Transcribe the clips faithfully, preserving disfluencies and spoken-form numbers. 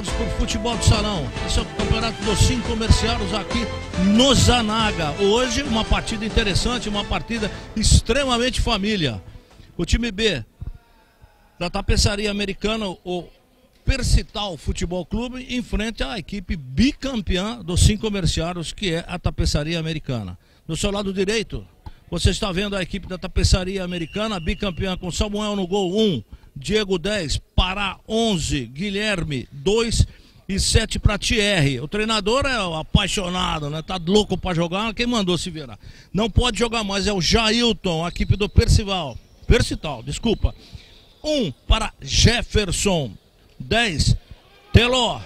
apaixonados por futebol de salão. Esse é o campeonato dos cinco comerciários aqui no Zanaga. Hoje uma partida interessante, uma partida extremamente família. O time B da Tapeçaria Americana, o Percital Futebol Clube, enfrenta a equipe bicampeã dos cinco comerciários, que é a Tapeçaria Americana. Do seu lado direito, você está vendo a equipe da Tapeçaria Americana, bicampeã, com Samuel no gol um, Diego dez, Pará onze, Guilherme dois e sete para Thierry. O treinador é apaixonado, né? Tá louco para jogar, quem mandou se virar. Não pode jogar mais, é o Jailton, a equipe do Percival. Percital, desculpa. um para Jefferson, dez, Teló.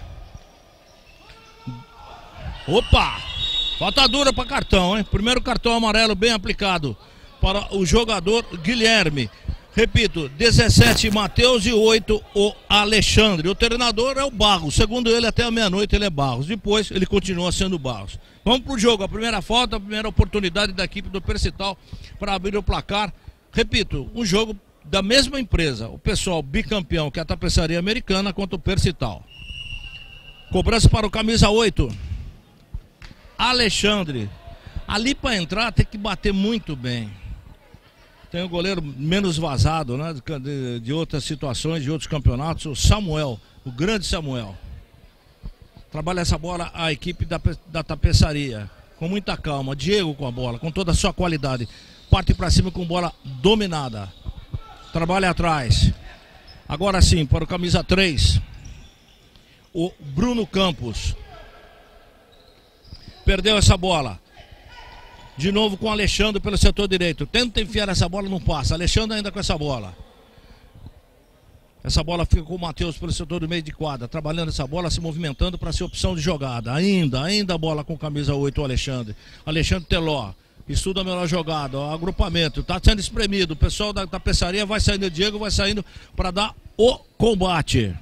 Opa! Falta dura para cartão, hein? Primeiro cartão amarelo bem aplicado para o jogador Guilherme. Repito, dezessete Matheus e oito o Alexandre. O treinador é o Barros. Segundo ele, até a meia-noite ele é Barros. Depois ele continua sendo Barros. Vamos pro jogo. A primeira falta, a primeira oportunidade da equipe do Percital para abrir o placar. Repito, um jogo da mesma empresa. O pessoal bicampeão, que é a Tapeçaria Americana, contra o Percital. Cobrança para o camisa oito. Alexandre. Ali para entrar tem que bater muito bem. Tem o goleiro menos vazado, né, de, de outras situações, de outros campeonatos, o Samuel, o grande Samuel. Trabalha essa bola a equipe da, da Tapeçaria, com muita calma. Diego com a bola, com toda a sua qualidade. Parte para cima com bola dominada. Trabalha atrás. Agora sim, para o camisa três, o Bruno Campos. Perdeu essa bola. De novo com o Alexandre pelo setor direito. Tenta enfiar essa bola, não passa. Alexandre ainda com essa bola. Essa bola fica com o Matheus pelo setor do meio de quadra. Trabalhando essa bola, se movimentando para ser opção de jogada. Ainda, ainda a bola com camisa oito, o Alexandre. Alexandre Teló. Estuda a melhor jogada. Ó, agrupamento. Está sendo espremido. O pessoal da Tapeçaria vai saindo. O Diego vai saindo para dar o combate.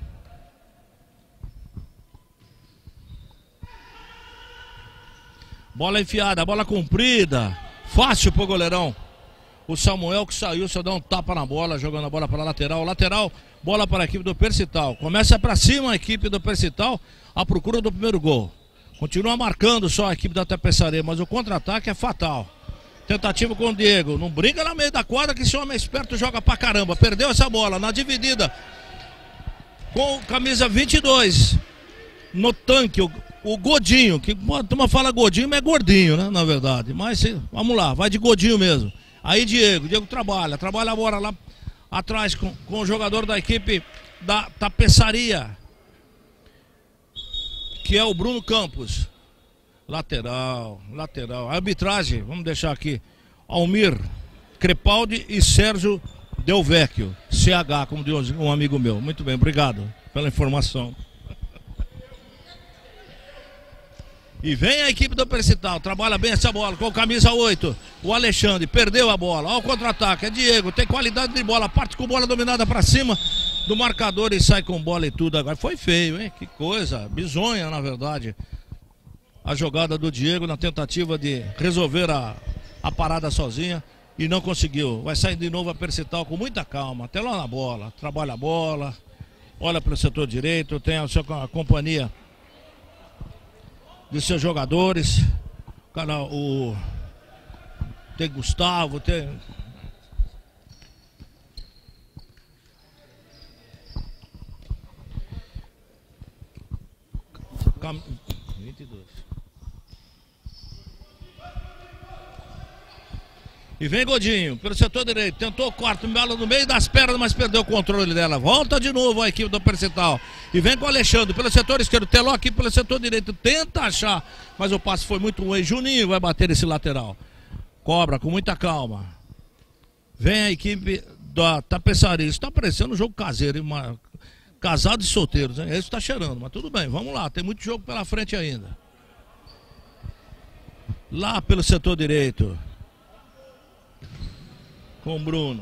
Bola enfiada, bola comprida. Fácil pro goleirão. O Samuel que saiu, só dá um tapa na bola, jogando a bola para a lateral. Lateral, bola para a equipe do Percital. Começa para cima a equipe do Percital, à procura do primeiro gol. Continua marcando só a equipe da Tapeçaria, mas o contra-ataque é fatal. Tentativa com o Diego. Não brinca no meio da quadra, que esse homem é esperto, joga pra caramba. Perdeu essa bola na dividida com camisa vinte e dois. No tanque, o, o Godinho, que a turma fala Godinho, mas é gordinho, né, na verdade. Mas vamos lá, vai de Godinho mesmo. Aí Diego, Diego trabalha, trabalha a bola lá atrás com, com o jogador da equipe da Tapeçaria, que é o Bruno Campos. Lateral, lateral. A arbitragem, vamos deixar aqui, Almir Crepaldi e Sérgio Del Vecchio, C H, como diz um amigo meu. Muito bem, obrigado pela informação. E vem a equipe do Percital, trabalha bem essa bola com camisa oito. O Alexandre perdeu a bola. Olha o contra-ataque, é Diego, tem qualidade de bola. Parte com bola dominada para cima do marcador e sai com bola e tudo agora. Foi feio, hein? Que coisa, bizonha na verdade. A jogada do Diego na tentativa de resolver a, a parada sozinha e não conseguiu. Vai sair de novo a Percital com muita calma, até lá na bola. Trabalha a bola, olha para o setor direito, tem a sua a companhia de seus jogadores. Cara, o tem Gustavo, tem Cam... vinte e dois. E vem Godinho pelo setor direito, tentou o quarto, bola no meio das pernas, mas perdeu o controle dela. Volta de novo a equipe do Percital. E vem com o Alexandre pelo setor esquerdo, Teló aqui pelo setor direito, tenta achar, mas o passe foi muito ruim. Juninho vai bater esse lateral. Cobra com muita calma. Vem a equipe da Tapeçaria. Isso está parecendo um jogo caseiro, uma... casados e solteiros, hein? Esse está cheirando, mas tudo bem, vamos lá, tem muito jogo pela frente ainda. Lá pelo setor direito, com o Bruno.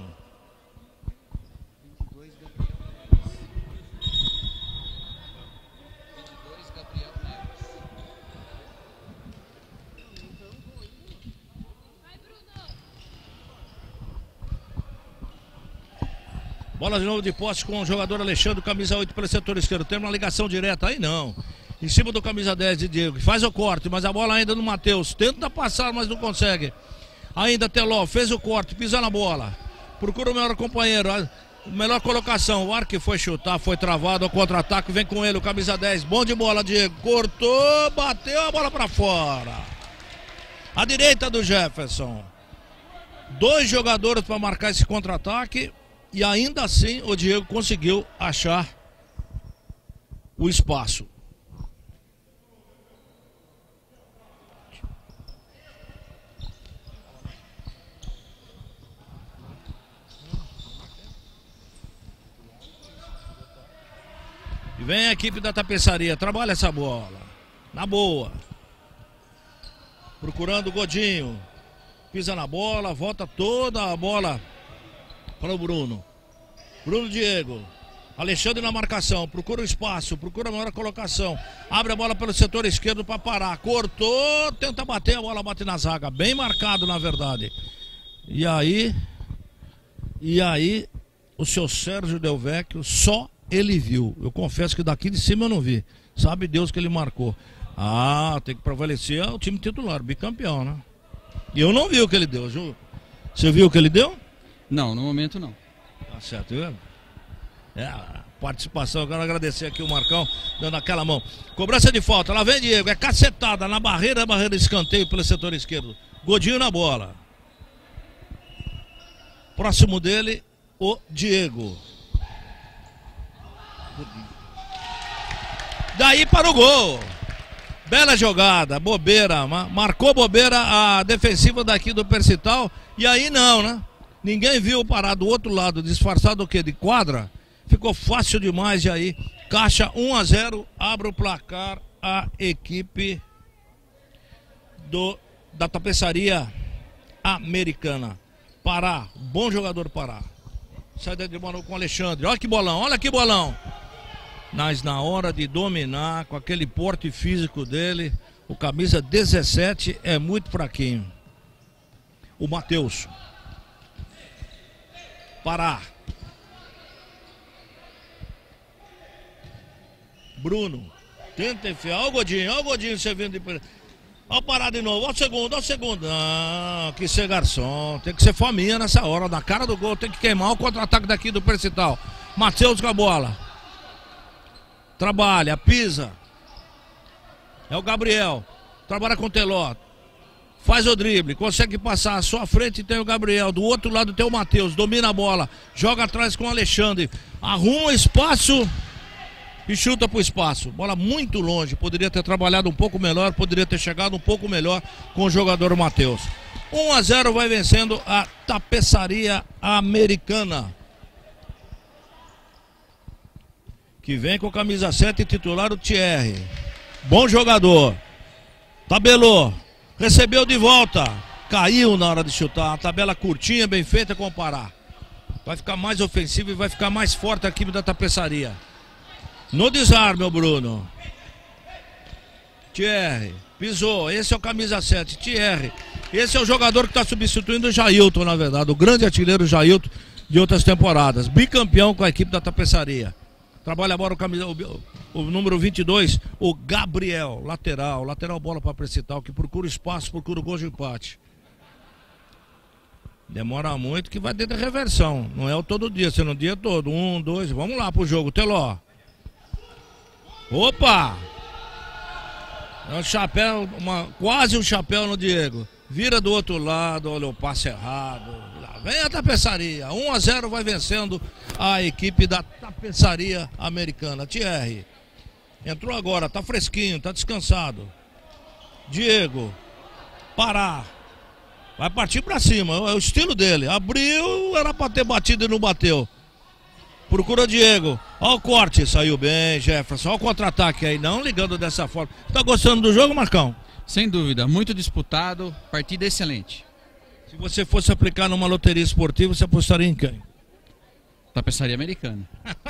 Bola de novo de posse com o jogador Alexandre, camisa oito pelo setor esquerdo. Tem uma ligação direta, aí não. Em cima do camisa dez de Diego, faz o corte, mas a bola ainda no Matheus. Tenta passar, mas não consegue. Ainda Teló, fez o corte, pisa na bola. Procura o melhor companheiro, a melhor colocação. O ar que foi chutar, foi travado, o contra-ataque, vem com ele, o camisa dez. Bom de bola, Diego. Cortou, bateu a bola pra fora. À direita do Jefferson. Dois jogadores para marcar esse contra-ataque. E ainda assim o Diego conseguiu achar o espaço. E vem a equipe da Tapeçaria, trabalha essa bola. Na boa. Procurando o Godinho. Pisa na bola, volta toda a bola para o Bruno. Bruno Diego. Alexandre na marcação. Procura o espaço. Procura a maior colocação. Abre a bola pelo setor esquerdo para parar. Cortou. Tenta bater. A bola bate na zaga. Bem marcado, na verdade. E aí. E aí. O seu Sérgio Del Vecchio. Só ele viu. Eu confesso que daqui de cima eu não vi. Sabe Deus que ele marcou. Ah, tem que prevalecer o time titular. Bicampeão, né? E eu não vi o que ele deu, Ju. Você viu o que ele deu? Não, no momento não. Tá certo, viu? É, a participação, eu quero agradecer aqui o Marcão, dando aquela mão. Cobrança de falta, lá vem Diego, é cacetada na barreira, barreira de escanteio pelo setor esquerdo. Godinho na bola. Próximo dele, o Diego. Daí para o gol. Bela jogada, bobeira, marcou bobeira a defensiva daqui do Percital. E aí não, né? Ninguém viu parar do outro lado, disfarçado o quê? De quadra. Ficou fácil demais e aí. Caixa um a zero, abre o placar a equipe do, da Tapeçaria Americana. Pará, bom jogador Pará. Sai de bola com o Alexandre, olha que bolão, olha que bolão. Mas na hora de dominar, com aquele porte físico dele, o camisa dezessete é muito fraquinho. O Matheus. Pará. Bruno. Tenta enfiar. Olha o Godinho, olha o Godinho servindo de... Olha o Pará de novo, olha o segundo, olha o segundo. Não, que ser garçom. Tem que ser fominha nessa hora. Na cara do gol tem que queimar o contra-ataque daqui do Percital. Matheus com a bola. Trabalha, pisa. É o Gabriel. Trabalha com o Teló. Faz o drible, consegue passar à sua frente, tem o Gabriel, do outro lado tem o Matheus, domina a bola, joga atrás com o Alexandre, arruma espaço e chuta para o espaço. Bola muito longe, poderia ter trabalhado um pouco melhor, poderia ter chegado um pouco melhor com o jogador Matheus. um a zero vai vencendo a Tapeçaria Americana, que vem com camisa sete titular, o Thierry. Bom jogador. Tabelou. Recebeu de volta. Caiu na hora de chutar. Uma tabela curtinha, bem feita com o Pará. Vai ficar mais ofensivo e vai ficar mais forte a equipe da Tapeçaria. No desarme, o Bruno. Thierry. Pisou. Esse é o camisa sete. Thierry. Esse é o jogador que está substituindo o Jailton, na verdade. O grande artilheiro Jailton de outras temporadas. Bicampeão com a equipe da Tapeçaria. Trabalha agora o, camisa, o, o número vinte e dois, o Gabriel, lateral, lateral bola para Percital, que procura espaço, procura o gol de empate. Demora muito que vai ter reversão, não é o todo dia, sendo o dia todo, um, dois, vamos lá pro jogo, Teló. Opa! É um chapéu, uma, quase um chapéu no Diego. Vira do outro lado, olha o passe errado. Lá vem a Tapeçaria. um a zero vai vencendo a equipe da Tapeçaria Americana. Thierry. Entrou agora, tá fresquinho, tá descansado. Diego. Pará. Vai partir pra cima, é o estilo dele. Abriu, era pra ter batido e não bateu. Procura Diego. Olha o corte, saiu bem, Jefferson. Olha o contra-ataque aí, não ligando dessa forma. Tá gostando do jogo, Marcão? Sem dúvida, muito disputado, partida excelente. Se você fosse aplicar numa loteria esportiva, você apostaria em quem? Tapeçaria Americana.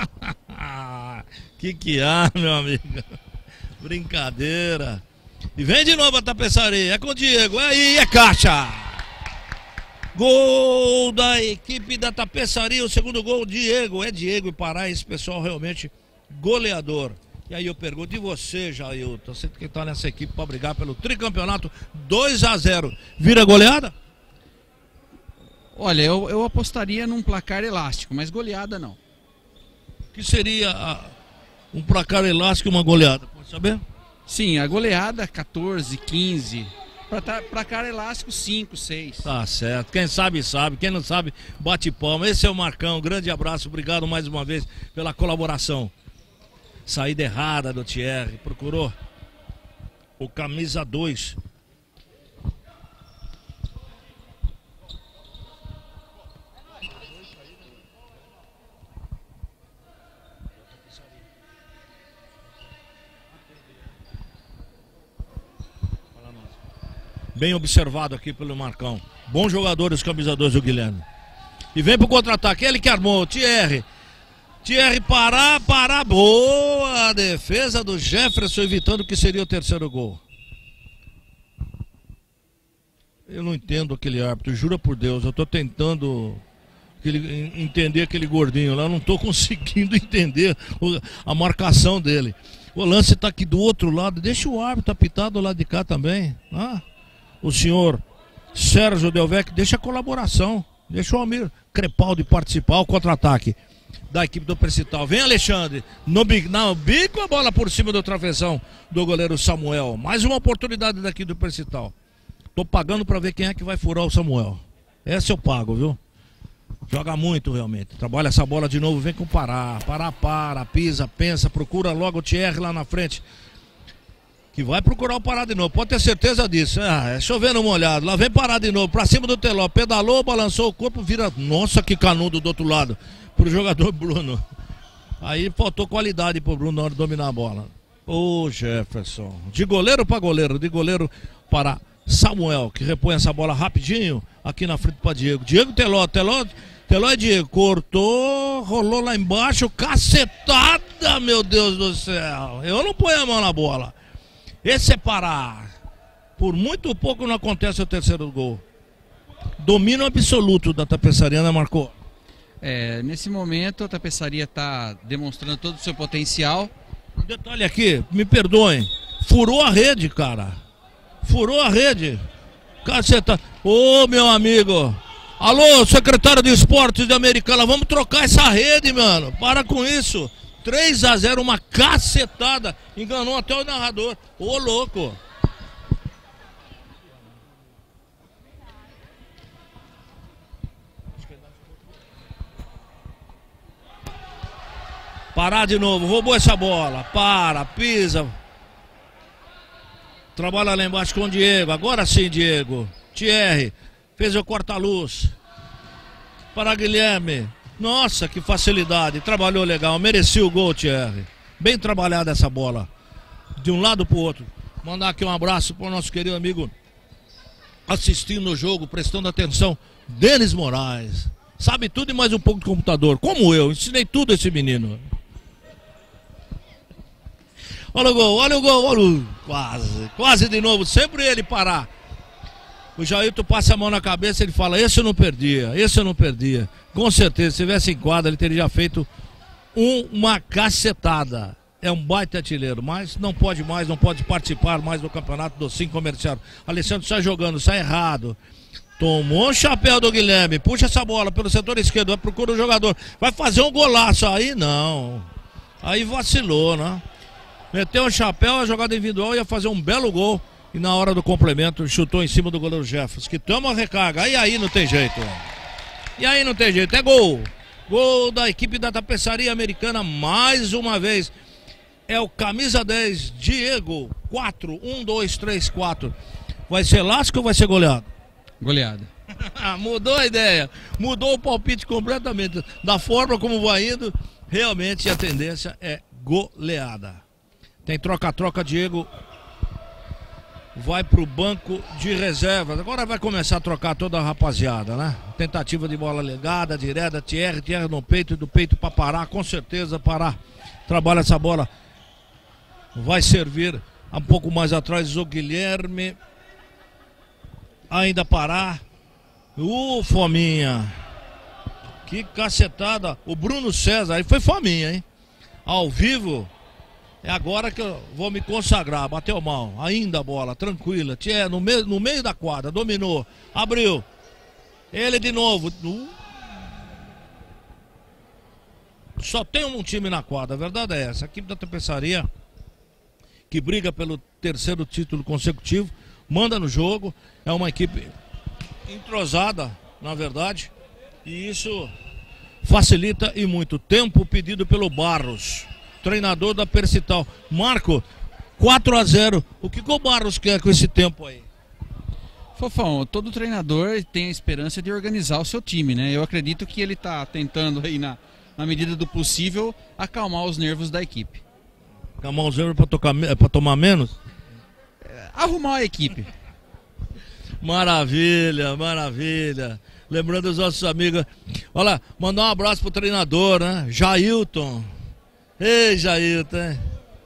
Que que há, meu amigo? Brincadeira. E vem de novo a Tapeçaria, é com o Diego, é aí, é caixa. Gol da equipe da Tapeçaria, o segundo gol, Diego. É Diego e Pará, esse pessoal realmente goleador. E aí eu pergunto, e você, Jailton? Você que está nessa equipe para brigar pelo tricampeonato, dois a zero. Vira goleada? Olha, eu, eu apostaria num placar elástico, mas goleada não. Que seria a, um placar elástico e uma goleada, pode saber? Sim, a goleada quatorze, quinze. Placar elástico cinco, seis. Tá certo, quem sabe sabe, quem não sabe bate palma. Esse é o Marcão, grande abraço, obrigado mais uma vez pela colaboração. Saída errada do Thierry, procurou o camisa dois. Bem observado aqui pelo Marcão. Bons jogadores, camisa dois do Guilherme. E vem pro contra-ataque, ele que armou, o Thierry. Thierry parar, parar, boa defesa do Jefferson, evitando que seria o terceiro gol. Eu não entendo aquele árbitro, jura por Deus, eu tô tentando aquele, entender aquele gordinho lá, eu não tô conseguindo entender a marcação dele. O lance tá aqui do outro lado, deixa o árbitro apitar do lado de cá também, ah. O senhor Sérgio Delvec, deixa a colaboração, deixa o Almir Crepaldi participar, o contra-ataque da equipe do Precital. Vem Alexandre, no bico, no bico, a bola por cima do travessão do goleiro Samuel. Mais uma oportunidade daqui do Precital. Tô pagando para ver quem é que vai furar o Samuel. Essa eu pago, viu? Joga muito realmente. Trabalha essa bola de novo, vem com Pará. Pará, para, pisa, pensa, procura logo o Thierry lá na frente. Que vai procurar o Pará de novo, pode ter certeza disso. Ah, é chovendo molhado, lá vem Pará de novo, pra cima do Teló, pedalou, balançou o corpo, vira, nossa que canudo do outro lado, pro jogador Bruno. Aí faltou qualidade pro Bruno na hora de dominar a bola. Ô Jefferson, de goleiro para goleiro, de goleiro para Samuel, que repõe essa bola rapidinho, aqui na frente para Diego. Diego Teló, Teló, Teló é Diego, cortou, rolou lá embaixo, cacetada, meu Deus do céu. Eu não ponho a mão na bola. Esse é Pará. Por muito pouco não acontece o terceiro gol. Domínio absoluto da Tapeçaria, né, Marcou? É, nesse momento a Tapeçaria está demonstrando todo o seu potencial. Um detalhe aqui, me perdoem. Furou a rede, cara. Furou a rede. Caceta. Ô, meu amigo. Alô, secretário de Esportes de Americana, vamos trocar essa rede, mano. Para com isso. três a zero, uma cacetada. Enganou até o narrador. Ô, louco. Parar de novo. Roubou essa bola. Para, pisa. Trabalha lá embaixo com o Diego. Agora sim, Diego. Thierry. Fez o corta-luz. Para Guilherme. Nossa, que facilidade, trabalhou legal, merecia o gol, Thierry. Bem trabalhada essa bola, de um lado para o outro. Mandar aqui um abraço para o nosso querido amigo assistindo o jogo, prestando atenção, Denis Moraes. Sabe tudo e mais um pouco de computador, como eu, ensinei tudo a esse menino. Olha o gol, olha o gol, olha o... Quase, quase de novo, sempre ele parar. O Jailton passa a mão na cabeça e ele fala, esse eu não perdia, esse eu não perdia. Com certeza, se tivesse em quadra, ele teria já feito um, uma cacetada. É um baita artilheiro, mas não pode mais, não pode participar mais do campeonato do Sim Comercial. Alessandro sai jogando, sai errado. Tomou o chapéu do Guilherme, puxa essa bola pelo setor esquerdo, vai procurar o jogador. Vai fazer um golaço, aí não. Aí vacilou, né? Meteu o chapéu, a jogada individual, ia fazer um belo gol. E na hora do complemento, chutou em cima do goleiro Jefferson, que toma a recarga. E aí não tem jeito. E aí não tem jeito. É gol. Gol da equipe da Tapeçaria Americana mais uma vez. É o camisa dez, Diego. quatro, um, dois, três, quatro. Vai ser lasco ou vai ser goleado? Goleada. Mudou a ideia. Mudou o palpite completamente. Da forma como vai indo, realmente a tendência é goleada. Tem troca-troca, Diego. Vai para o banco de reservas. Agora vai começar a trocar toda a rapaziada, né? Tentativa de bola ligada, direta, Thierry, Thierry no peito, do peito para Pará, com certeza Pará trabalha essa bola. Vai servir um pouco mais atrás o Guilherme. Ainda Pará. Ô, Fominha. Que cacetada. O Bruno César, aí foi Fominha, hein? Ao vivo. É agora que eu vou me consagrar. Bateu mal. Ainda a bola, tranquila. Tchê, no meio, no meio da quadra, dominou. Abriu. Ele de novo. Uh. Só tem um time na quadra, a verdade é essa. A equipe da Tapeçaria, que briga pelo terceiro título consecutivo, manda no jogo. É uma equipe entrosada, na verdade. E isso facilita e muito. Tempo pedido pelo Barros, treinador da Percital. Marco, quatro a zero. O que, que o Barros quer com esse tempo aí? Fofão, todo treinador tem a esperança de organizar o seu time, né? Eu acredito que ele está tentando aí, na, na medida do possível, acalmar os nervos da equipe. Acalmar os nervos para tomar menos? É, arrumar a equipe. Maravilha, maravilha. Lembrando os nossos amigos. Olha lá, mandar um abraço pro treinador, né? Jailton. Ei, Jailton, hein?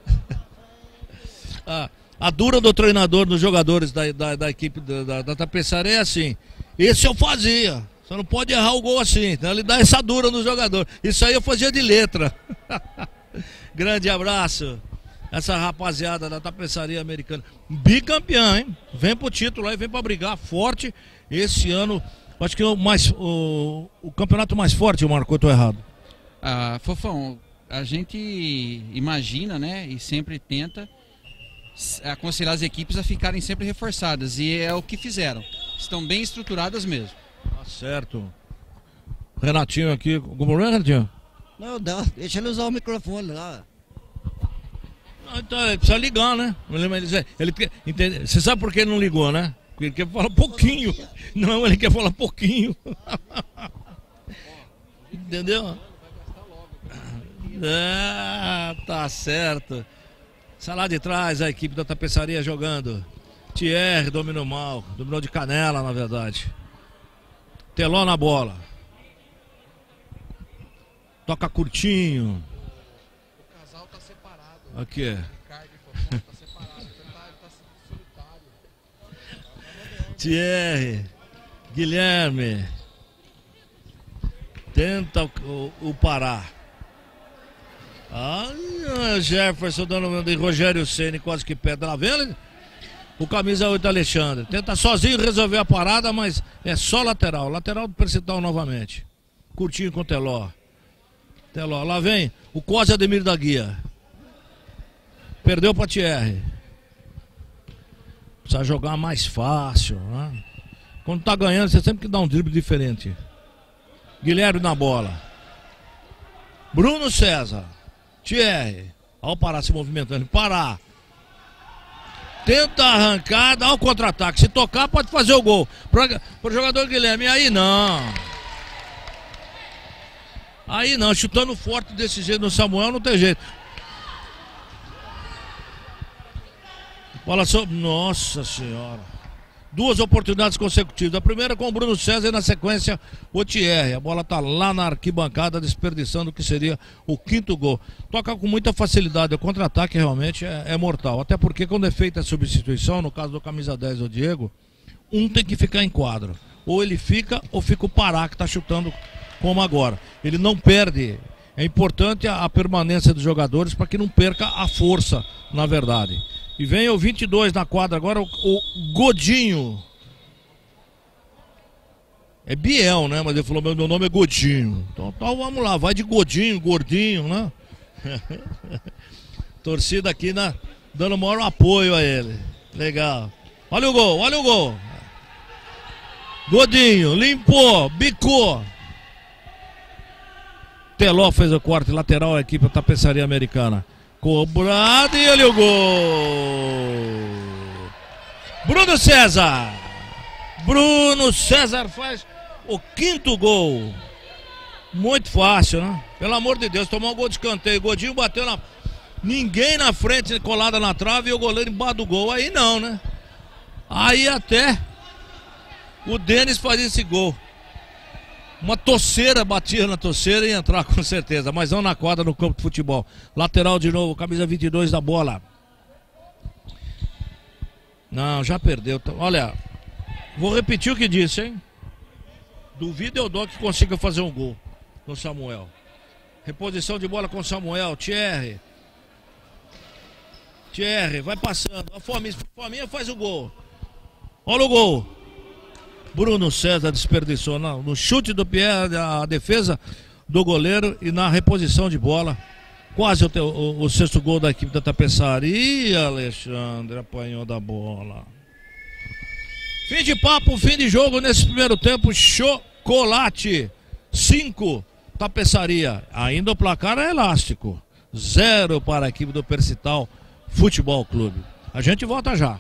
Ah, a dura do treinador dos jogadores da, da, da equipe da, da, da Tapeçaria é assim. Esse eu fazia. Você não pode errar o gol assim. Então ele dá essa dura no jogador. Isso aí eu fazia de letra. Grande abraço. Essa rapaziada da Tapeçaria Americana. Bicampeão, hein? Vem pro título aí, vem pra brigar forte. Esse ano, acho que é o, mais, o, o campeonato mais forte, Marco, eu tô errado. Ah, Fofão, a gente imagina, né, e sempre tenta aconselhar as equipes a ficarem sempre reforçadas. E é o que fizeram. Estão bem estruturadas mesmo. Tá certo. Renatinho aqui. Algum problema, Renatinho? Não, não, deixa ele usar o microfone lá. Então, ele precisa ligar, né? Ele, ele, ele, você sabe por que ele não ligou, né? Porque ele quer falar pouquinho. Não, ele quer falar pouquinho. Entendeu? Ah, tá certo. Sai lá de trás a equipe da Tapeçaria jogando. Thierry dominou mal. Dominou de canela, na verdade. Teló na bola. Toca curtinho. Aqui. Thierry, Guilherme. Tenta o, o, o Pará. Ah, Jefferson dando de Rogério Ceni quase que perde. Lá vendo? O camisa oito Alexandre. Tenta sozinho resolver a parada, mas é só lateral. Lateral do Percital novamente. Curtinho com o Teló. Teló. Lá vem o Cosme Ademir da Guia. Perdeu para Thierry. Precisa jogar mais fácil, né? Quando tá ganhando, você sempre que dá um drible diferente. Guilherme na bola. Bruno César. Thierry. Olha o Pará se movimentando. Pará. Tenta arrancar, dá o contra-ataque. Se tocar, pode fazer o gol. Para o jogador Guilherme. Aí não. Aí não. Chutando forte desse jeito no Samuel, não tem jeito. Bola sobre. Nossa Senhora. Duas oportunidades consecutivas. A primeira com o Bruno César e na sequência o Thierry. A bola tá lá na arquibancada, desperdiçando o que seria o quinto gol. Toca com muita facilidade. O contra-ataque realmente é, é mortal. Até porque quando é feita a substituição, no caso do camisa dez, o Diego, um tem que ficar em quadro. Ou ele fica, ou fica o Pará, que tá chutando como agora. Ele não perde. É importante a, a permanência dos jogadores para que não perca a força, na verdade. E vem o vinte e dois na quadra agora, o, o Godinho. É Biel, né? Mas ele falou, meu, meu nome é Godinho. Então, então vamos lá, vai de Godinho, gordinho, né? Torcida aqui na, dando o maior apoio a ele. Legal. Olha o gol, olha o gol. Godinho, limpou, bicou. Teló fez o corte lateral, a equipe da Tapeçaria Americana. Cobrado e olha o gol. Bruno César. Bruno César faz o quinto gol. Muito fácil, né? Pelo amor de Deus, tomou um gol de escanteio. Godinho bateu na... Ninguém na frente, colada na trave e o goleiro embaixo do gol. Aí não, né? Aí até o Denis fazia esse gol. Uma torceira, batia na torceira e ia entrar com certeza. Mas não na quadra, no campo de futebol. Lateral de novo, camisa vinte e dois da bola. Não, já perdeu. Olha, vou repetir o que disse, hein? Duvido eu dou que consiga fazer um gol no Samuel. Reposição de bola com Samuel. Thierry. Thierry, vai passando. A Fominha, Fominha faz o gol. Olha o gol. Bruno César desperdiçou não, no chute do Pierre, a defesa do goleiro e na reposição de bola. Quase o, teu, o, o sexto gol da equipe da Tapeçaria. Alexandre apanhou da bola. Fim de papo, fim de jogo nesse primeiro tempo. Chocolate. cinco, Tapeçaria. Ainda o placar é elástico. Zero para a equipe do Percital Futebol Clube. A gente volta já.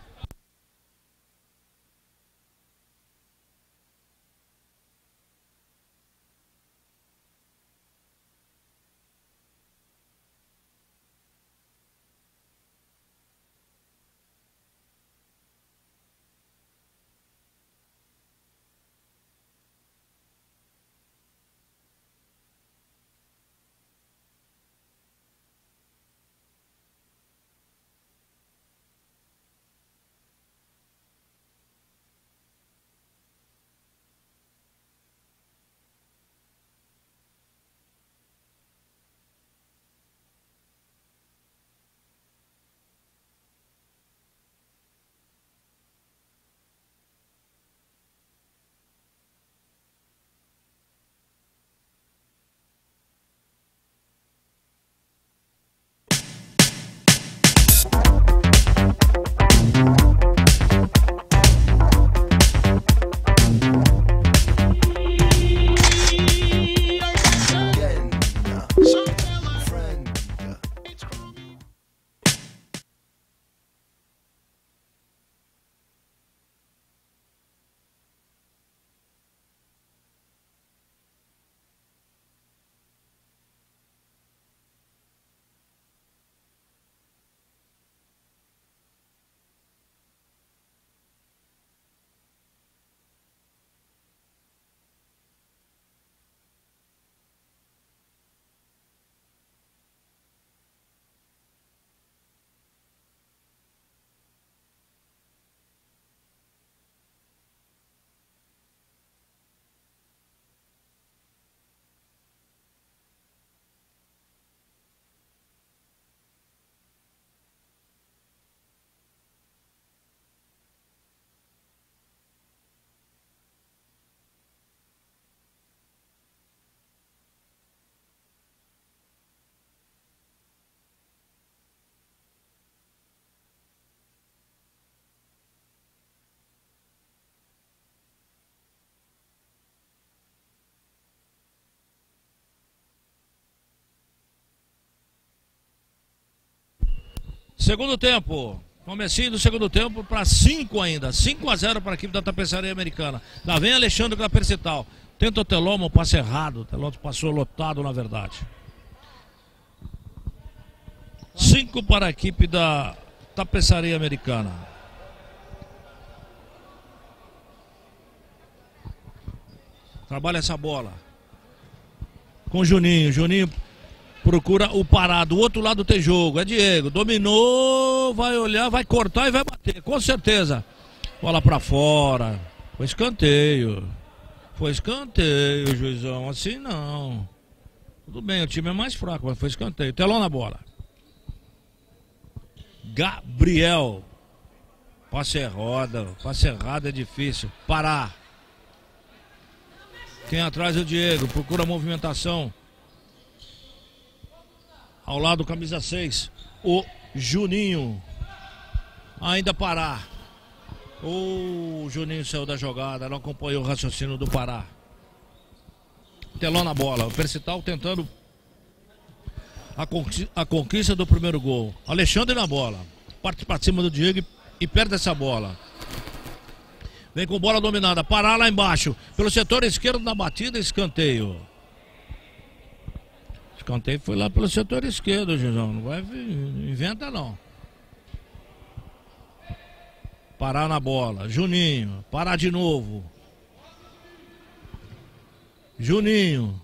Segundo tempo, comecinho do segundo tempo para cinco ainda, cinco a zero para a equipe da Tapeçaria Americana. Lá vem Alexandre com a Percital, tenta o Telomo, passe errado, o Telomo passou lotado na verdade. cinco para a equipe da Tapeçaria Americana. Trabalha essa bola com Juninho, Juninho procura o parado, o outro lado tem jogo, é Diego, dominou, vai olhar, vai cortar e vai bater, com certeza. Bola pra fora, foi escanteio, foi escanteio, juizão, assim não. Tudo bem, o time é mais fraco, mas foi escanteio. Telão na bola. Gabriel, passe é roda, passe errado é difícil, parar. Quem atrás é o Diego, procura a movimentação. Ao lado, camisa seis, o Juninho. Ainda Pará. O Juninho saiu da jogada, não acompanhou o raciocínio do Pará. Telão na bola. O Percital tentando a conquista, a conquista do primeiro gol. Alexandre na bola. Parte para cima do Diego e perde essa bola. Vem com bola dominada. Pará lá embaixo. Pelo setor esquerdo na batida, escanteio. Escanteio foi lá pelo setor esquerdo, Gizão. Não vai inventa não. Parar na bola. Juninho. Parar de novo. Juninho.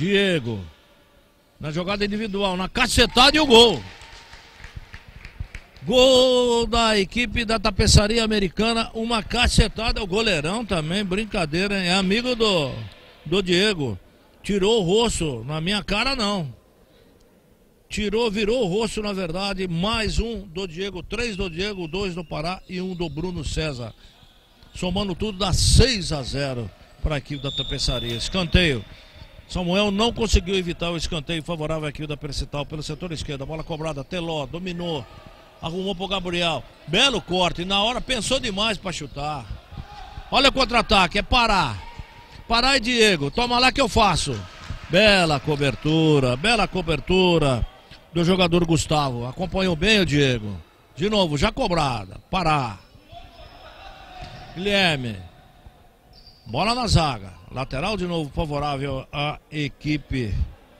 Diego. Na jogada individual. Na cacetada e o gol. Gol da equipe da Tapeçaria Americana, uma cacetada, o goleirão também, brincadeira, hein? É amigo do, do Diego. Tirou o rosto, na minha cara não. Tirou, virou o rosto na verdade, mais um do Diego, três do Diego, dois do Pará e um do Bruno César. Somando tudo dá seis a zero para a equipe da Tapeçaria. Escanteio. Samuel não conseguiu evitar o escanteio favorável à equipe da Percital pelo setor esquerdo. A bola cobrada, Teló, dominou. Arrumou pro Gabriel. Belo corte. E na hora pensou demais para chutar. Olha o contra-ataque. É Pará. Pará e Diego. Toma lá que eu faço. Bela cobertura. Bela cobertura do jogador Gustavo. Acompanhou bem o Diego. De novo, já cobrada. Pará. Guilherme. Bola na zaga. Lateral de novo favorável à equipe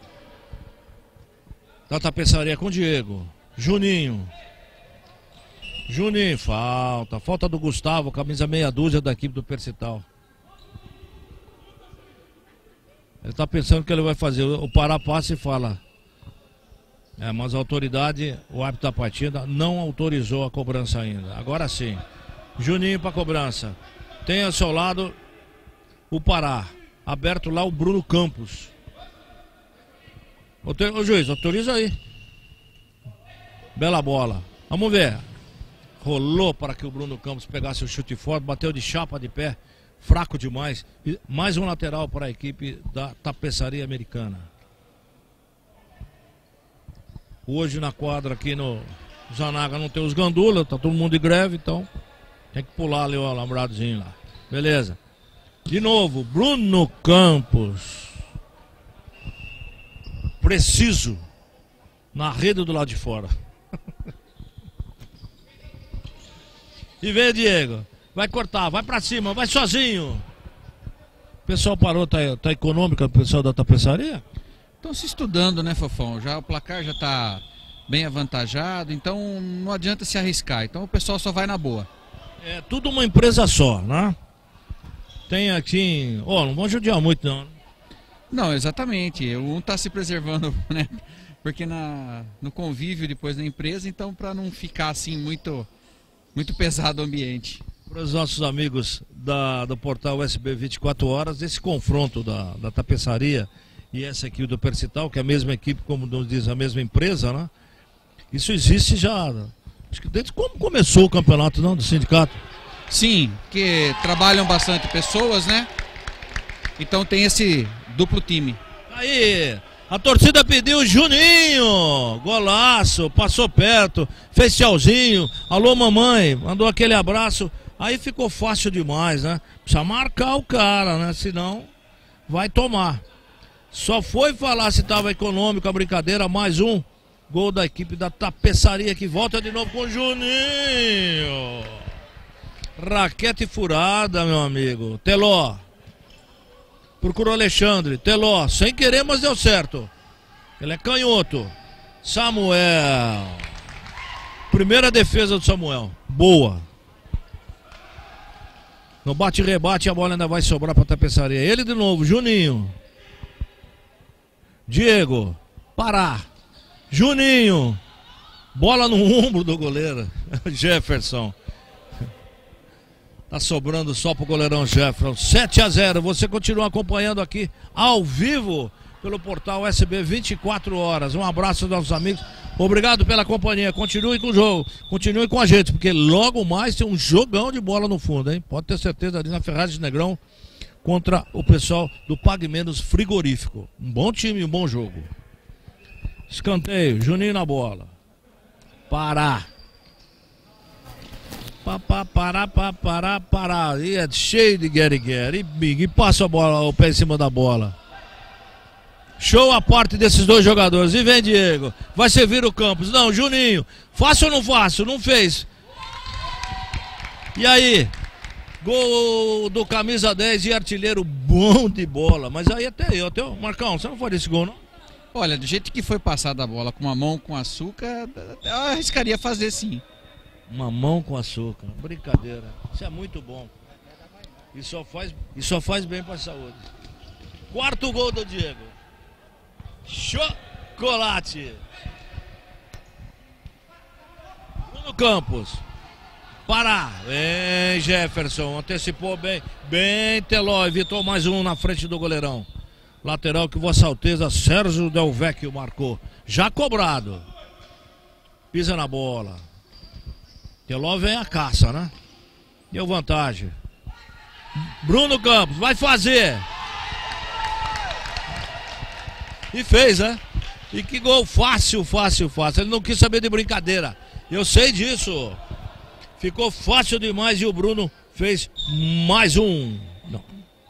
da Tapeçaria com Diego. Juninho. Juninho, falta. Falta do Gustavo, camisa meia dúzia da equipe do Percital. Ele tá pensando que ele vai fazer. O Pará passa e fala. É, mas a autoridade, o árbitro da partida, não autorizou a cobrança ainda. Agora sim. Juninho para cobrança. Tem ao seu lado o Pará. Aberto lá o Bruno Campos. Ô, ô juiz, autoriza aí. Bela bola. Vamos ver. Rolou para que o Bruno Campos pegasse o chute forte. Bateu de chapa de pé. Fraco demais. E mais um lateral para a equipe da Tapeçaria Americana. Hoje na quadra aqui no Zanaga não tem os gandula. Tá todo mundo de greve, então tem que pular ali o alambradozinho lá. Beleza. De novo, Bruno Campos. Preciso. Na rede do lado de fora. E vem, Diego. Vai cortar, vai pra cima, vai sozinho. O pessoal parou, tá, tá econômico o pessoal da Tapeçaria? Estão se estudando, né, Fofão? Já, o placar já tá bem avantajado, então não adianta se arriscar. Então o pessoal só vai na boa. É tudo uma empresa só, né? Tem aqui... Ó, oh, não vão judiar muito, não. Não, exatamente. Um tá se preservando, né? Porque na, no convívio depois da empresa, então para não ficar assim muito, muito pesado o ambiente. Para os nossos amigos da, do portal S B vinte e quatro horas, esse confronto da, da Tapeçaria e essa aqui do Percital, que é a mesma equipe, como nos diz, a mesma empresa, né? Isso existe já, acho que desde quando começou o campeonato, não, do sindicato? Sim, porque trabalham bastante pessoas, né? Então tem esse duplo time. Aí, a torcida pediu Juninho, golaço, passou perto, fez tchauzinho, alô mamãe, mandou aquele abraço. Aí ficou fácil demais, né? Precisa marcar o cara, né? Senão vai tomar. Só foi falar se estava econômico a brincadeira, mais um gol da equipe da Tapeçaria que volta de novo com o Juninho. Raquete furada, meu amigo. Teló. Procurou Alexandre. Teló, sem querer, mas deu certo. Ele é canhoto. Samuel. Primeira defesa do Samuel. Boa. No bate-rebate a bola ainda vai sobrar para a Tapeçaria. Ele de novo, Juninho. Diego. Pará. Juninho. Bola no ombro do goleiro. Jefferson. Tá sobrando só pro goleirão Jefferson. sete a zero. Você continua acompanhando aqui ao vivo pelo portal S B vinte e quatro horas. Um abraço aos nossos amigos. Obrigado pela companhia. Continue com o jogo. Continue com a gente, porque logo mais tem um jogão de bola no fundo, hein? Pode ter certeza, ali na Ferraz de Negrão contra o pessoal do Pague Menos Frigorífico. Um bom time, um bom jogo. Escanteio, Juninho na bola. Pará. Pá, pará, pá, pará, pará. E é cheio de guerre-guerre. E big. E passa a bola, o pé em cima da bola. Show a parte desses dois jogadores. E vem Diego. Vai servir o Campos. Não, Juninho. Fácil ou não fácil? Não fez. E aí? Gol do camisa dez e artilheiro bom de bola. Mas aí até eu, até eu. Marcão, você não faria esse gol, não? Olha, do jeito que foi passada a bola com uma mão com açúcar, eu arriscaria fazer sim. Uma mão com açúcar, brincadeira. Isso é muito bom. E só faz, e só faz bem para a saúde. Quarto gol do Diego. Chocolate. Bruno Campos. Pará. Bem, Jefferson. Antecipou bem. Bem, Teló. Evitou mais um na frente do goleirão. Lateral que Vossa Alteza Sérgio Del Vecchio marcou. Já cobrado. Pisa na bola. Teló vem a caça, né? Deu vantagem. Bruno Campos vai fazer. E fez, né? E que gol fácil, fácil, fácil. Ele não quis saber de brincadeira. Eu sei disso. Ficou fácil demais e o Bruno fez mais um. Não.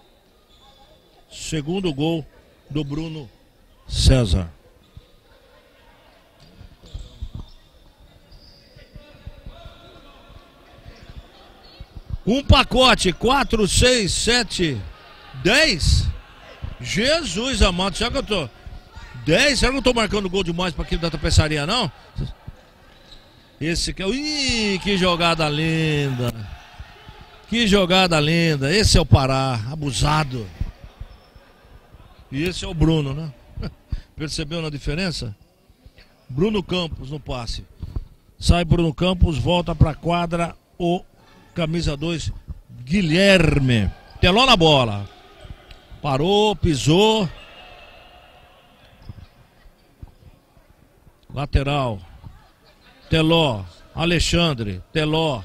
Segundo gol do Bruno César. Um pacote, quatro, seis, sete, dez. Jesus amado, será que eu tô... dez? Será que eu não tô marcando gol demais para aquilo da tapeçaria, não? Esse que é o... Ih, que jogada linda. Que jogada linda. Esse é o Pará, abusado. E esse é o Bruno, né? Percebeu na diferença? Bruno Campos no passe. Sai Bruno Campos, volta para a quadra o camisa dois, Guilherme. Teló na bola. Parou, pisou. Lateral. Teló. Alexandre. Teló.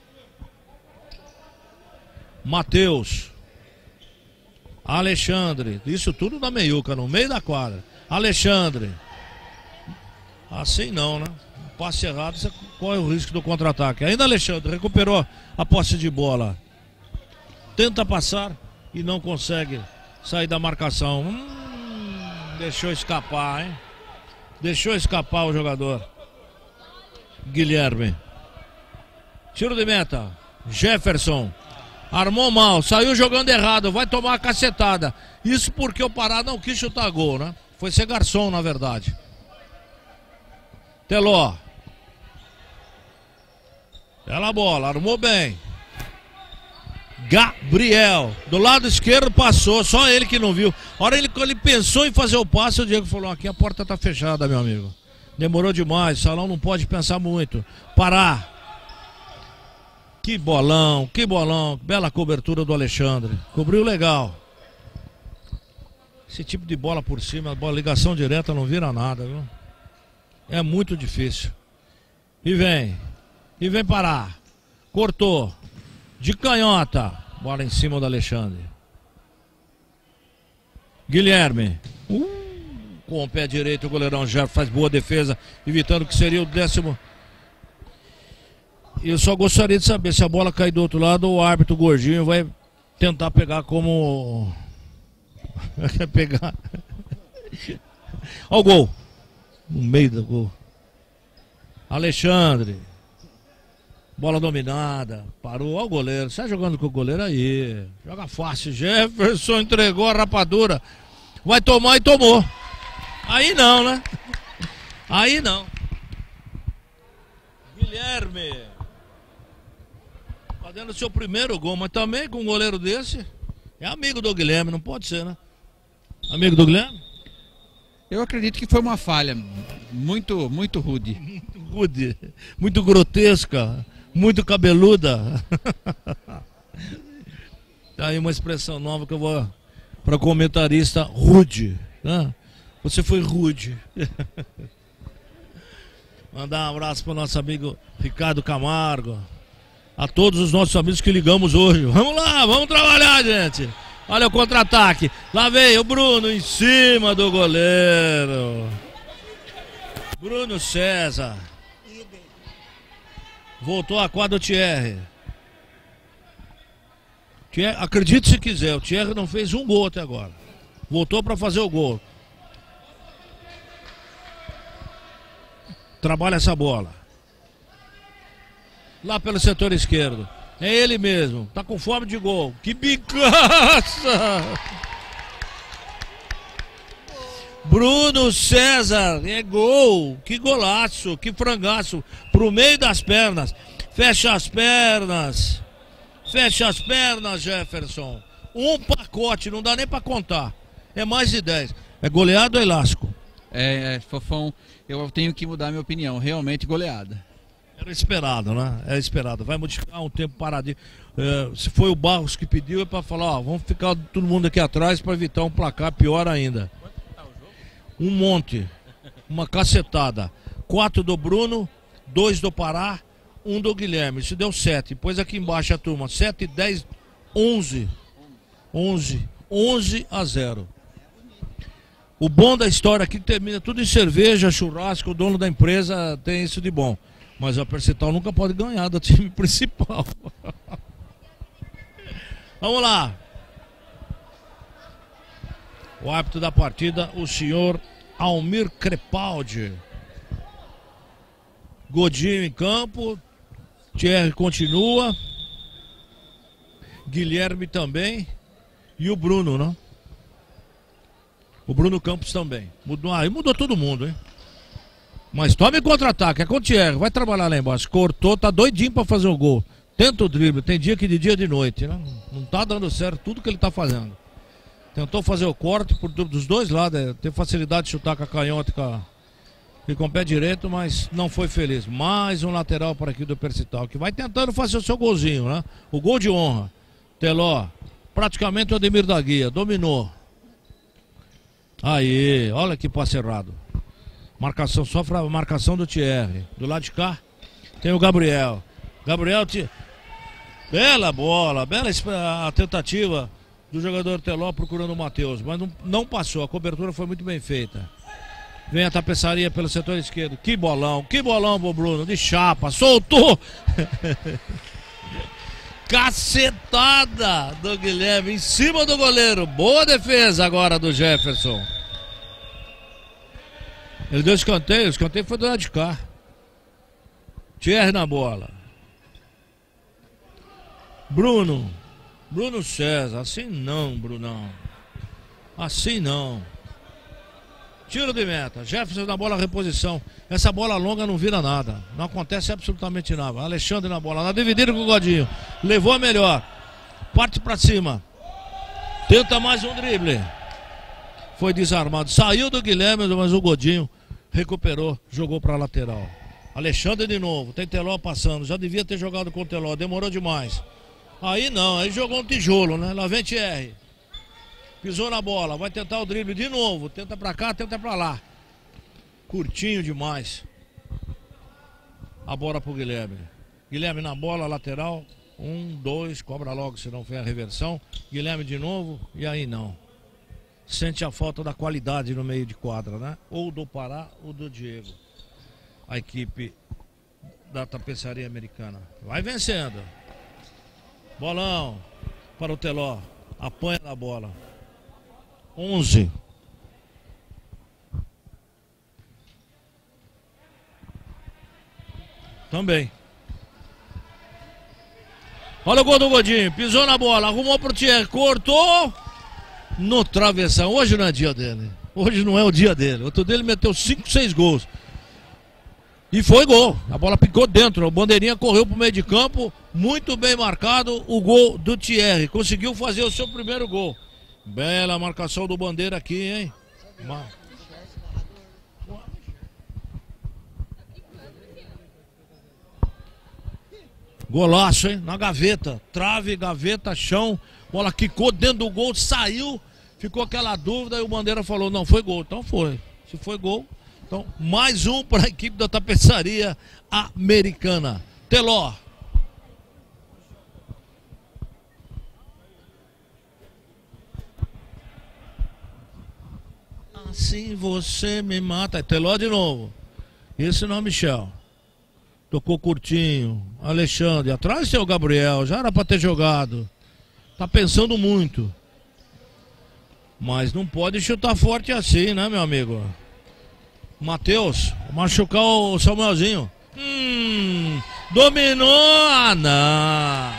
Matheus. Alexandre. Isso tudo na meiuca, no meio da quadra. Alexandre. Assim não, né? Passe errado, você corre o risco do contra-ataque. Ainda Alexandre recuperou a posse de bola. Tenta passar e não consegue sair da marcação. Hum, deixou escapar, hein? Deixou escapar o jogador. Guilherme. Tiro de meta. Jefferson. Armou mal, saiu jogando errado. Vai tomar a cacetada. Isso porque o Pará não quis chutar gol, né? Foi ser garçom, na verdade. Teló. Bela bola, armou bem. Gabriel, do lado esquerdo passou, só ele que não viu. A hora ele, ele pensou em fazer o passe, o Diego falou, aqui a porta tá fechada, meu amigo. Demorou demais, o salão não pode pensar muito. Pará. Que bolão, que bolão. Bela cobertura do Alexandre. Cobriu legal. Esse tipo de bola por cima, bola ligação direta não vira nada, viu? É muito difícil. E vem. E vem Pará. Cortou. De canhota. Bola em cima do Alexandre. Guilherme. Uh, com o pé direito o goleirão já faz boa defesa. Evitando que seria o décimo. Eu só gostaria de saber se a bola cair do outro lado, o árbitro gordinho vai tentar pegar como... Quer pegar... Olha o gol. No meio do gol. Alexandre. Bola dominada. Parou. Olha o goleiro. Sai jogando com o goleiro aí. Joga fácil. Jefferson entregou a rapadura. Vai tomar e tomou. Aí não, né? Aí não. Guilherme. Fazendo seu primeiro gol. Mas também com um goleiro desse. É amigo do Guilherme. Não pode ser, né? Amigo do Guilherme? Eu acredito que foi uma falha muito, muito rude. Muito rude, muito grotesca, muito cabeluda. Tá aí uma expressão nova que eu vou para comentarista, rude, né? Você foi rude. Mandar um abraço para o nosso amigo Ricardo Camargo. A todos os nossos amigos que ligamos hoje. Vamos lá, vamos trabalhar, gente. Olha o contra-ataque. Lá vem o Bruno em cima do goleiro. Bruno César. Voltou a quadra o Thierry. Thierry, acredite se quiser, o Thierry não fez um gol até agora. Voltou para fazer o gol. Trabalha essa bola. Lá pelo setor esquerdo. É ele mesmo, tá com fome de gol. Que bicaça! Bruno César, é gol. Que golaço, que frangaço. Pro meio das pernas. Fecha as pernas. Fecha as pernas, Jefferson. Um pacote, não dá nem pra contar. É mais de dez. É goleado ou elástico? É, é, Fofão, eu tenho que mudar minha opinião. Realmente goleada. Era esperado, né? É esperado. Vai modificar um tempo paradinho. É, se foi o Barros que pediu, é para falar, ó, vamos ficar todo mundo aqui atrás para evitar um placar pior ainda. Um monte. Uma cacetada. Quatro do Bruno, dois do Pará, um do Guilherme. Isso deu sete. Depois aqui embaixo a turma. Sete, dez, onze. Onze. Onze a zero. O bom da história aqui termina tudo em cerveja, churrasco. O dono da empresa tem isso de bom. Mas a Percital nunca pode ganhar do time principal. Vamos lá. O árbitro da partida, o senhor Almir Crepaldi. Godinho em campo. Thierry continua. Guilherme também. E o Bruno, né? O Bruno Campos também. Mudou, aí mudou todo mundo, hein? Mas tome contra-ataque, é com o Thierry, vai trabalhar lá embaixo. Cortou, tá doidinho pra fazer o gol. Tenta o drible, tem dia que de dia e de noite, né? Não tá dando certo tudo que ele tá fazendo. Tentou fazer o corte por, dos dois lados, é, tem facilidade de chutar com a canhota e com, a, e com o pé direito, mas não foi feliz. Mais um lateral para aqui do Percital, que vai tentando fazer o seu golzinho, né? O gol de honra. Teló, praticamente o Ademir da Guia, dominou. Aí, olha que passe errado. Marcação, sofre a marcação do Thierry. Do lado de cá tem o Gabriel. Gabriel, te... bela bola, bela a tentativa do jogador Teló procurando o Matheus, mas não, não passou, a cobertura foi muito bem feita. Vem a tapeçaria pelo setor esquerdo. Que bolão, que bolão pro Bruno, de chapa, soltou. Cacetada do Guilherme em cima do goleiro. Boa defesa agora do Jefferson. Ele deu escanteio, o escanteio foi do lado de cá. Thierry na bola. Bruno. Bruno César. Assim não, Brunão. Assim não. Tiro de meta. Jefferson na bola, reposição. Essa bola longa não vira nada. Não acontece absolutamente nada. Alexandre na bola. Na dividida com o Godinho. Levou a melhor. Parte pra cima. Tenta mais um drible. Foi desarmado. Saiu do Guilherme, mas o Godinho recuperou. Jogou pra lateral. Alexandre de novo. Tem Teló passando. Já devia ter jogado com o Teló. Demorou demais. Aí não. Aí jogou um tijolo, né? Lá vem Thierry. Pisou na bola, vai tentar o drible de novo. Tenta pra cá, tenta pra lá. Curtinho demais. A bola pro Guilherme. Guilherme na bola, lateral. Um, dois, cobra logo, senão foi a reversão. Guilherme de novo, e aí não. Sente a falta da qualidade no meio de quadra, né? Ou do Pará ou do Diego. A equipe da tapeçaria americana. Vai vencendo. Bolão para o Teló. Apanha na bola. onze. Também. Olha o gol do Godinho. Pisou na bola, arrumou pro Thierry, cortou no travessão. Hoje não é dia dele. Hoje não é o dia dele. Outro dele meteu cinco, seis gols. E foi gol. A bola picou dentro. O bandeirinha correu pro meio de campo. Muito bem marcado o gol do Thierry. Conseguiu fazer o seu primeiro gol. Bela marcação do Bandeira aqui, hein? Uma... Golaço, hein? Na gaveta. Trave, gaveta, chão. Bola quicou dentro do gol, saiu. Ficou aquela dúvida e o Bandeira falou, não, foi gol. Então foi. Se foi gol, então mais um para a equipe da tapeçaria americana. Teló. Assim você me mata. Teló de novo. Esse não é Michel. Tocou curtinho. Alexandre. Atrás tem o Gabriel. Já era para ter jogado. Tá pensando muito. Mas não pode chutar forte assim, né, meu amigo? Matheus. Machucar o Samuelzinho. Hum. Dominou. Ah, não.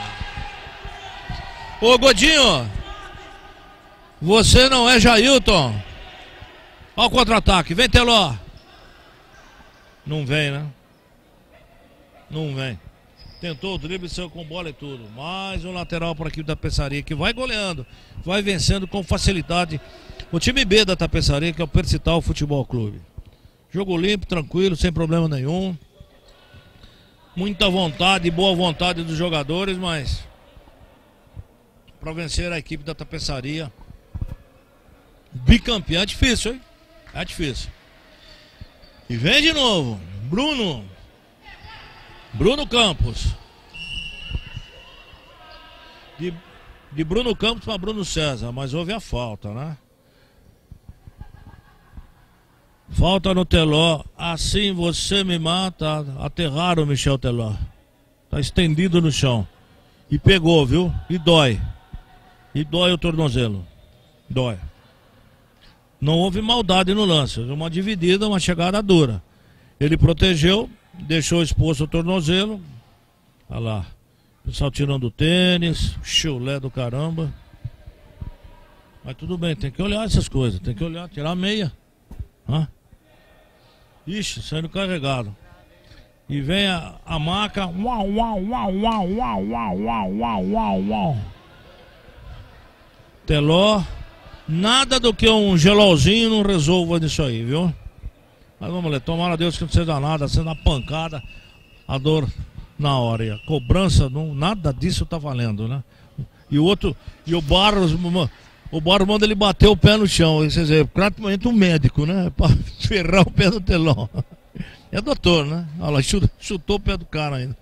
Ô, Godinho. Você não é Jailton. Olha o contra-ataque, vem Teló. Não vem, né? Não vem. Tentou o drible, saiu com bola e tudo. Mais um lateral para a equipe da Tapeçaria, que vai goleando, vai vencendo com facilidade o time B da Tapeçaria, que é o Percital Futebol Clube. Jogo limpo, tranquilo, sem problema nenhum. muita vontade e boa vontade dos jogadores, mas para vencer a equipe da Tapeçaria, bicampeã, é difícil, hein? É difícil. E vem de novo, Bruno. Bruno Campos. De, de Bruno Campos para Bruno César, mas houve a falta, né? Falta no Teló. Assim você me mata. Aterraram o Michel Teló. Tá estendido no chão. E pegou, viu? E dói. E dói o tornozelo. Dói. Não houve maldade no lance. Uma dividida, uma chegada dura. Ele protegeu, deixou exposto o tornozelo. Olha lá. O pessoal tirando o tênis. Chulé do caramba. Mas tudo bem, tem que olhar essas coisas. Tem que olhar, tirar a meia. Hã? Ixi, saindo carregado. E vem a, a maca. Uau, uau, uau, uau, uau, uau, uau, uau, uau, uau. Teló. Nada do que um gelolzinho não resolva disso aí, viu? Mas vamos ler, tomara a Deus que não seja nada, sendo a pancada, a dor na hora. E a cobrança, não, nada disso tá valendo, né? E o outro, e o Barros, o Barros manda ele bater o pé no chão. Quer dizer, praticamente um médico, né? Pra ferrar o pé do Teló. É doutor, né? Olha lá, chutou, chutou o pé do cara ainda.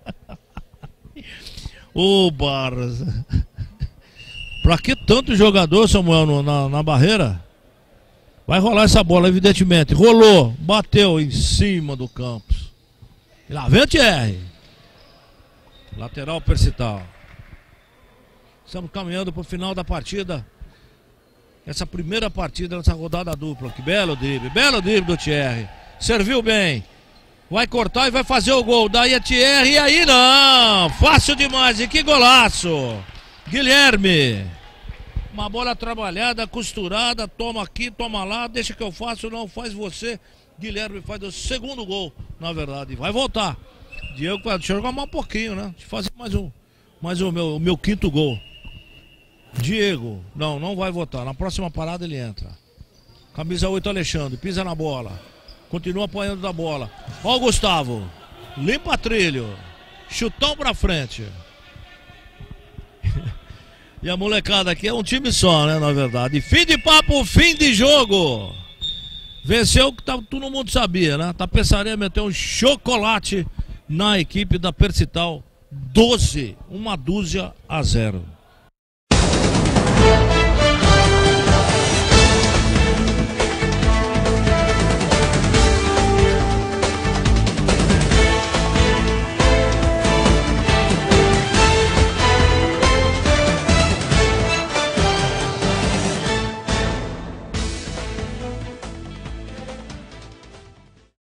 Ô Barros. Pra que tanto jogador, Samuel, no, na, na barreira? Vai rolar essa bola, evidentemente. Rolou, bateu em cima do Campos. E lá vem o Thierry. Lateral Percital. Estamos caminhando para o final da partida. Essa primeira partida, nessa rodada dupla. Que belo drible, belo drible do Thierry. Serviu bem. Vai cortar e vai fazer o gol. Daí é Thierry e aí não. Fácil demais. E que golaço. Guilherme, uma bola trabalhada, costurada, toma aqui, toma lá, deixa que eu faço, não faz você. Guilherme faz o segundo gol, na verdade, vai voltar. Diego, deixa eu jogar mais um pouquinho, né? Deixa eu fazer mais um, mais o meu, o meu quinto gol. Diego, não, não vai voltar, na próxima parada ele entra. Camisa oito, Alexandre, pisa na bola, continua apanhando da bola. Ó o Gustavo, limpa trilho, chutão pra frente. E a molecada aqui é um time só, né, na verdade. Fim de papo, fim de jogo. Venceu o que tá, todo mundo sabia, né? Tapeçaria meteu um chocolate na equipe da Percital. doze, uma dúzia a zero.